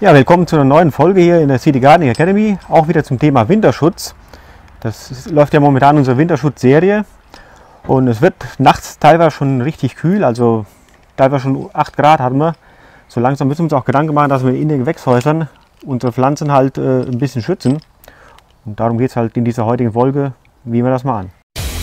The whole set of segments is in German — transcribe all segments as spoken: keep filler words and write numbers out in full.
Ja, willkommen zu einer neuen Folge hier in der City Gardening Academy, auch wieder zum Thema Winterschutz. Das ist, läuft ja momentan unsere Winterschutzserie und es wird nachts teilweise schon richtig kühl, also teilweise schon acht Grad hatten wir. So langsam müssen wir uns auch Gedanken machen, dass wir in den Gewächshäusern unsere Pflanzen halt äh, ein bisschen schützen. Und darum geht es halt in dieser heutigen Folge, wie wir das machen.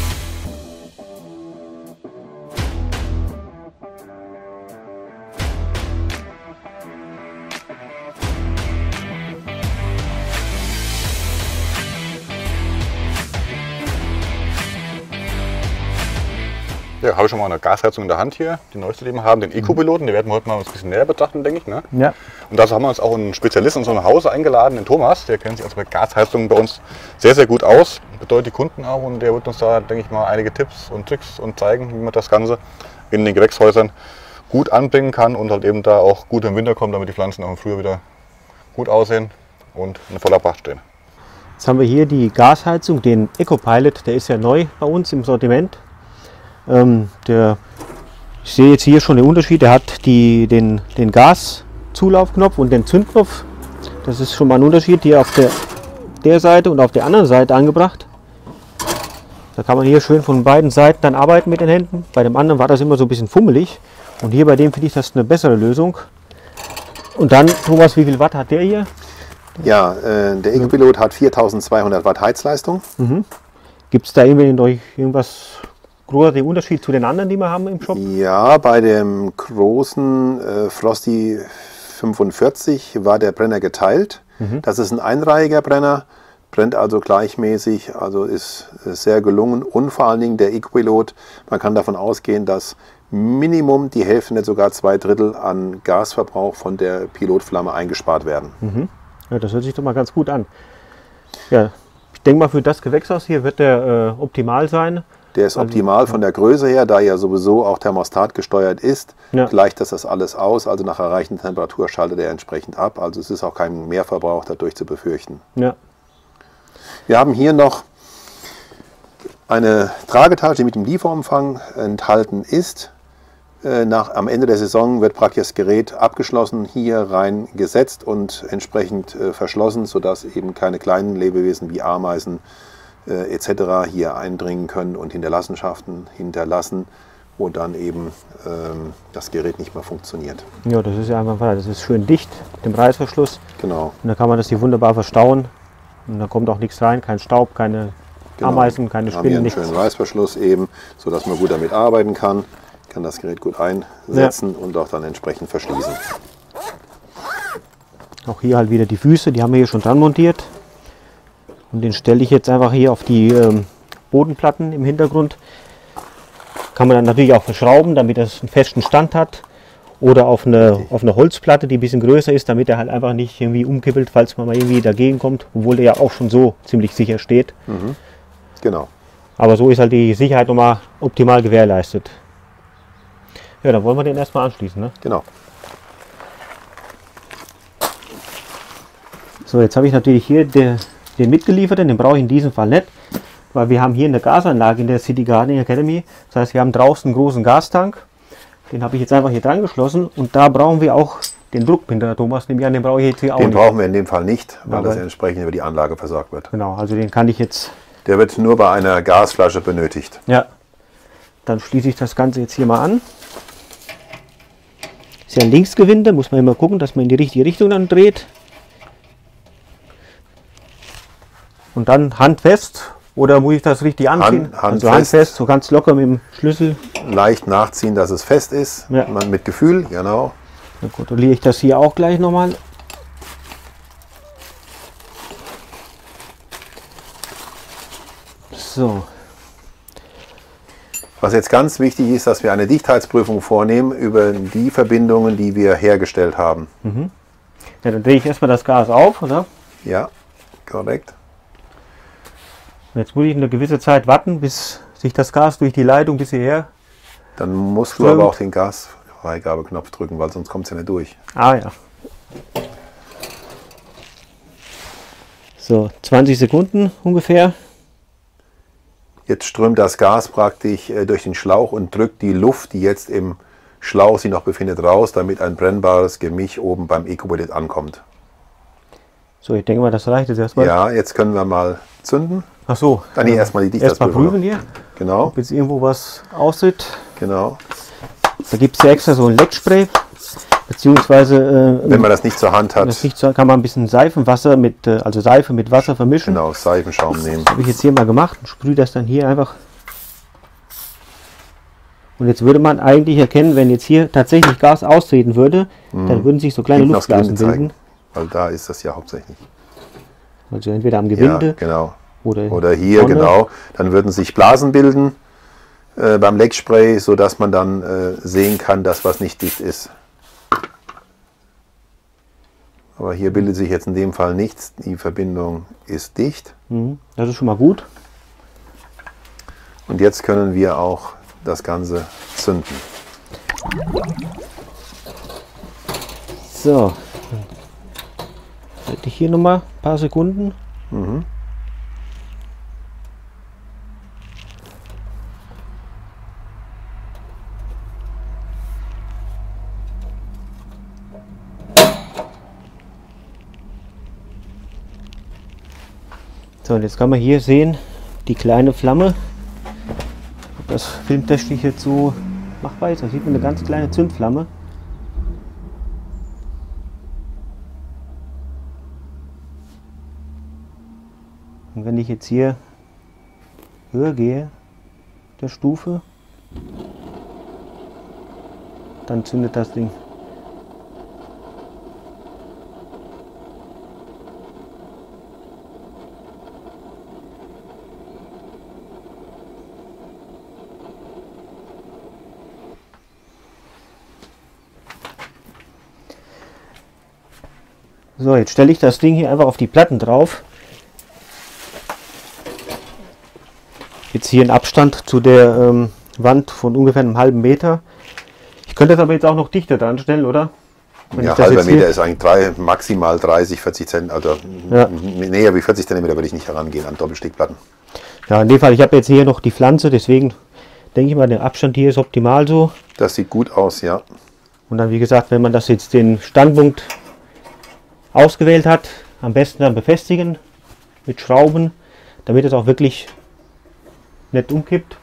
Ja, habe ich schon mal eine Gasheizung in der Hand hier, die neueste, die wir haben, den Eco-Piloten. Den werden wir heute mal ein bisschen näher betrachten, denke ich. Ne? Ja. Und dazu haben wir uns auch einen Spezialisten in unserem Haus eingeladen, den Thomas. Der kennt sich also bei Gasheizungen bei uns sehr, sehr gut aus. Betreut die Kunden auch und der wird uns da, denke ich mal, einige Tipps und Tricks und zeigen, wie man das Ganze in den Gewächshäusern gut anbringen kann und halt eben da auch gut im Winter kommt, damit die Pflanzen auch im Frühjahr wieder gut aussehen und in voller Pracht stehen. Jetzt haben wir hier die Gasheizung, den Eco-Pilot, der ist ja neu bei uns im Sortiment. Ähm, der, ich sehe jetzt hier schon den Unterschied, der hat die, den, den Gaszulaufknopf und den Zündknopf. Das ist schon mal ein Unterschied hier auf der, der Seite und auf der anderen Seite angebracht. Da kann man hier schön von beiden Seiten dann arbeiten mit den Händen. Bei dem anderen war das immer so ein bisschen fummelig und hier bei dem finde ich das eine bessere Lösung. Und dann, Thomas, wie viel Watt hat der hier? Ja, äh, der Eco-Pilot hat viertausendzweihundert Watt Heizleistung. Mhm. Gibt es da irgendwie irgendwas großer Unterschied zu den anderen, die wir haben im Shop? Ja, bei dem großen äh, Frosty fünfundvierzig war der Brenner geteilt. Mhm. Das ist ein einreihiger Brenner, brennt also gleichmäßig, also ist, ist sehr gelungen. Und vor allen Dingen der Eco-Pilot, man kann davon ausgehen, dass Minimum die Hälfte, nicht sogar zwei Drittel an Gasverbrauch von der Pilotflamme eingespart werden. Mhm. Ja, das hört sich doch mal ganz gut an. Ja, ich denke mal, für das Gewächshaus hier wird der äh, optimal sein. Der ist optimal von der Größe her, da er sowieso auch Thermostat gesteuert ist, ja. Gleicht das das alles aus, also nach erreichter Temperatur schaltet er entsprechend ab, also es ist auch kein Mehrverbrauch dadurch zu befürchten. Ja. Wir haben hier noch eine Tragetasche, die mit dem Lieferumfang enthalten ist. Nach, am Ende der Saison wird praktisch das Gerät abgeschlossen, hier rein gesetzt und entsprechend äh, verschlossen, sodass eben keine kleinen Lebewesen wie Ameisen äh, et cetera hier eindringen können und Hinterlassenschaften hinterlassen, wo dann eben ähm, das Gerät nicht mehr funktioniert. Ja, das ist ja einfach, das ist schön dicht mit dem Reißverschluss. Genau. Und dann kann man das hier wunderbar verstauen und da kommt auch nichts rein, kein Staub, keine genau. Ameisen, keine Spinnen. Wir haben hier einen schönen Reißverschluss eben, sodass man gut damit arbeiten kann. Kann das Gerät gut einsetzen ja. und auch dann entsprechend verschließen. Auch hier halt wieder die Füße, die haben wir hier schon dran montiert. Und den stelle ich jetzt einfach hier auf die ähm, Bodenplatten im Hintergrund. Kann man dann natürlich auch verschrauben, damit das einen festen Stand hat. Oder auf eine, auf eine Holzplatte, die ein bisschen größer ist, damit er halt einfach nicht irgendwie umkippelt, falls man mal irgendwie dagegen kommt. Obwohl der ja auch schon so ziemlich sicher steht. Mhm. Genau. Aber so ist halt die Sicherheit nochmal optimal gewährleistet. Ja, dann wollen wir den erstmal anschließen, ne? Genau. So, jetzt habe ich natürlich hier den, den mitgelieferten, den brauche ich in diesem Fall nicht, weil wir haben hier eine Gasanlage in der City Gardening Academy. Das heißt, wir haben draußen einen großen Gastank. Den habe ich jetzt einfach hier dran geschlossen und da brauchen wir auch den Druckbinder, Thomas, nehme ich an, den brauche ich jetzt hier auch nicht. Den brauchen wir in dem Fall nicht, weil ja, das entsprechend über die Anlage versorgt wird. Genau, also den kann ich jetzt... Der wird nur bei einer Gasflasche benötigt. Ja, dann schließe ich das Ganze jetzt hier mal an. Ist ja ein Linksgewinde, muss man immer gucken, dass man in die richtige Richtung dann dreht. Und dann handfest, oder muss ich das richtig anziehen? Hand, handfest. Also handfest, so ganz locker mit dem Schlüssel. Leicht nachziehen, dass es fest ist, ja. Man mit Gefühl, genau. Dann kontrolliere ich das hier auch gleich nochmal. So. Was jetzt ganz wichtig ist, dass wir eine Dichtheitsprüfung vornehmen über die Verbindungen, die wir hergestellt haben. Mhm. Ja, dann drehe ich erstmal das Gas auf, oder? Ja, korrekt. Jetzt muss ich eine gewisse Zeit warten, bis sich das Gas durch die Leitung bis hierher. Dann musst strömt. Du aber auch den Gasfreigabeknopf drücken, weil sonst kommt es ja nicht durch. Ah ja. So, zwanzig Sekunden ungefähr. Jetzt strömt das Gas praktisch äh, durch den Schlauch und drückt die Luft, die jetzt im Schlauch sich noch befindet, raus, damit ein brennbares Gemisch oben beim Eco-Pilot ankommt. So, ich denke mal, das reicht jetzt erstmal. Ja, jetzt können wir mal zünden. Ach so. Dann nee, erstmal die Erstmal prüfen hier. Genau. Ob jetzt irgendwo was aussieht. Genau. Da gibt es ja extra so ein Leckspray. Beziehungsweise, äh, wenn man das nicht zur Hand hat, das nicht so, kann man ein bisschen Seifenwasser mit, äh, also Seife mit Wasser vermischen. Genau, Seifenschaum nehmen. Das habe ich jetzt hier mal gemacht und sprühe das dann hier einfach. Und jetzt würde man eigentlich erkennen, wenn jetzt hier tatsächlich Gas austreten würde, mhm. dann würden sich so kleine Hinten aufs Luftblasen Gelände bilden. zeigen, weil da ist das ja hauptsächlich. Also entweder am Gewinde ja, genau. oder, oder hier, vorne. Genau. Dann würden sich Blasen bilden äh, beim Leckspray, sodass man dann äh, sehen kann, dass was nicht dicht ist. Aber hier bildet sich jetzt in dem Fall nichts. Die Verbindung ist dicht. Mhm. Das ist schon mal gut. Und jetzt können wir auch das Ganze zünden. So. Halte ich hier nochmal ein paar Sekunden. Mhm. So, und jetzt kann man hier sehen, die kleine Flamme. Ob das filmtechnisch jetzt so machbar ist, da sieht man eine ganz kleine Zündflamme. Und wenn ich jetzt hier höher gehe, der Stufe, dann zündet das Ding. So, jetzt stelle ich das Ding hier einfach auf die Platten drauf. Jetzt hier in Abstand zu der ähm, Wand von ungefähr einem halben Meter. Ich könnte das aber jetzt auch noch dichter dran stellen, oder? Wenn ja, ich das halber jetzt Meter hier ist eigentlich drei, maximal dreißig, vierzig Zentimeter. Also ja. näher wie vierzig Zentimeter würde ich nicht herangehen an Doppelstickplatten. Ja, in dem Fall, ich habe jetzt hier noch die Pflanze, deswegen denke ich mal, der Abstand hier ist optimal so. Das sieht gut aus, ja. Und dann, wie gesagt, wenn man das jetzt den Standpunkt ausgewählt hat, am besten dann befestigen mit Schrauben, damit es auch wirklich nicht umkippt.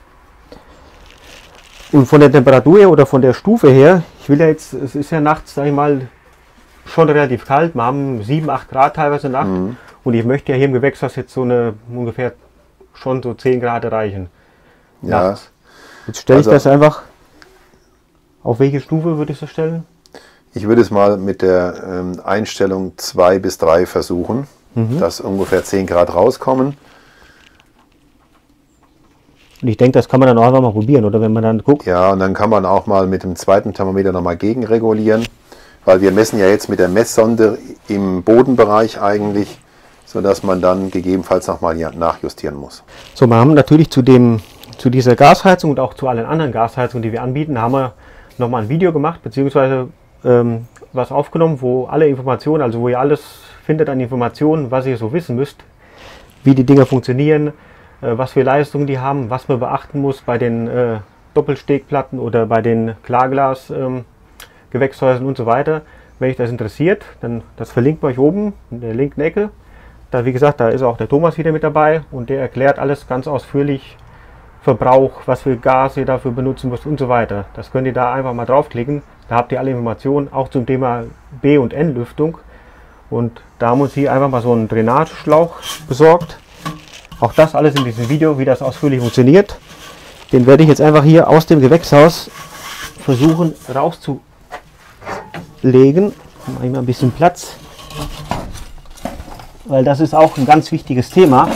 Und von der Temperatur her oder von der Stufe her, ich will ja jetzt, es ist ja nachts, sag ich mal, schon relativ kalt, wir haben sieben, acht Grad teilweise Nacht mhm. und ich möchte ja hier im Gewächshaus jetzt so eine ungefähr schon so zehn Grad erreichen. Ja. Nachts. Jetzt stelle also, ich das einfach, auf welche Stufe würde ich das stellen? Ich würde es mal mit der ähm, Einstellung zwei bis drei versuchen, mhm. dass ungefähr zehn Grad rauskommen. Und ich denke, das kann man dann auch einfach mal probieren, oder wenn man dann guckt. Ja, und dann kann man auch mal mit dem zweiten Thermometer nochmal gegenregulieren, weil wir messen ja jetzt mit der Messsonde im Bodenbereich eigentlich, sodass man dann gegebenenfalls nochmal nachjustieren muss. So, wir haben natürlich zu, dem, zu dieser Gasheizung und auch zu allen anderen Gasheizungen, die wir anbieten, haben wir nochmal ein Video gemacht, beziehungsweise ähm, was aufgenommen, wo alle Informationen, also wo ihr alles findet an Informationen, was ihr so wissen müsst, wie die Dinger funktionieren, was für Leistungen die haben, was man beachten muss bei den äh, Doppelstegplatten oder bei den Klarglas ähm, Gewächshäusern und so weiter. Wenn euch das interessiert, dann das verlinkt euch oben in der linken Ecke. Da, wie gesagt, da ist auch der Thomas wieder mit dabei und der erklärt alles ganz ausführlich, Verbrauch, was für Gas ihr dafür benutzen müsst und so weiter. Das könnt ihr da einfach mal draufklicken. Da habt ihr alle Informationen, auch zum Thema B- und N-Lüftung. Und da haben wir uns hier einfach mal so einen Drainageschlauch besorgt. Auch das alles in diesem Video, wie das ausführlich funktioniert. Den werde ich jetzt einfach hier aus dem Gewächshaus versuchen rauszulegen. Mache ich mal ein bisschen Platz, weil das ist auch ein ganz wichtiges Thema.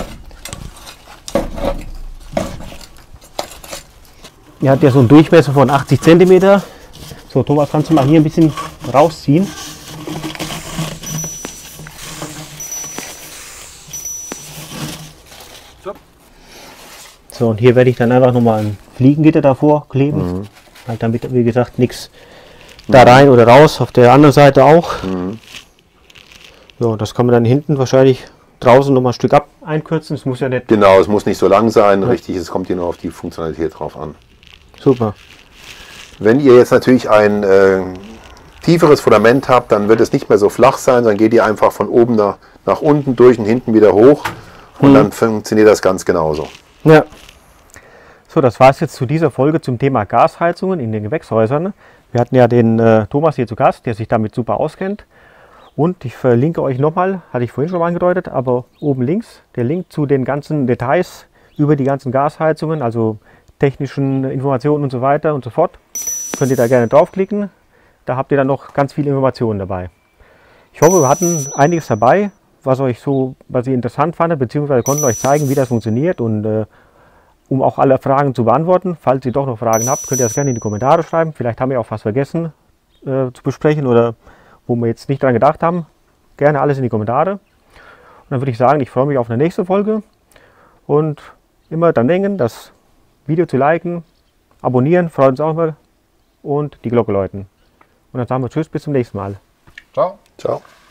Er hat ja so einen Durchmesser von achtzig Zentimeter. So, Thomas, kannst du mal hier ein bisschen rausziehen? So, und hier werde ich dann einfach nochmal ein Fliegengitter davor kleben, mhm. halt damit, wie gesagt, nichts mhm. da rein oder raus, auf der anderen Seite auch. Mhm. So, das kann man dann hinten wahrscheinlich draußen nochmal ein Stück ab einkürzen. Es muss ja nicht. Genau, es muss nicht so lang sein, ja. Richtig, es kommt hier nur auf die Funktionalität drauf an. Super. Wenn ihr jetzt natürlich ein äh, tieferes Fundament habt, dann wird es nicht mehr so flach sein, dann geht ihr einfach von oben nach, nach unten durch und hinten wieder hoch und Mhm. dann funktioniert das ganz genauso. Ja. So, das war es jetzt zu dieser Folge zum Thema Gasheizungen in den Gewächshäusern. Wir hatten ja den äh, Thomas hier zu Gast, der sich damit super auskennt. Und ich verlinke euch nochmal, hatte ich vorhin schon mal angedeutet, aber oben links der Link zu den ganzen Details über die ganzen Gasheizungen, also technischen Informationen und so weiter und so fort. Könnt ihr da gerne draufklicken. Da habt ihr dann noch ganz viele Informationen dabei. Ich hoffe, wir hatten einiges dabei, was euch so, was ihr interessant fandet, beziehungsweise konnten euch zeigen, wie das funktioniert. Und äh, um auch alle Fragen zu beantworten, falls ihr doch noch Fragen habt, könnt ihr das gerne in die Kommentare schreiben. Vielleicht haben wir auch was vergessen äh, zu besprechen oder wo wir jetzt nicht dran gedacht haben. Gerne alles in die Kommentare. Und dann würde ich sagen, ich freue mich auf eine nächste Folge. Und immer dran denken, das Video zu liken, abonnieren, freut uns auch immer. Und die Glocke läuten. Und dann sagen wir Tschüss, bis zum nächsten Mal. Ciao. Ciao.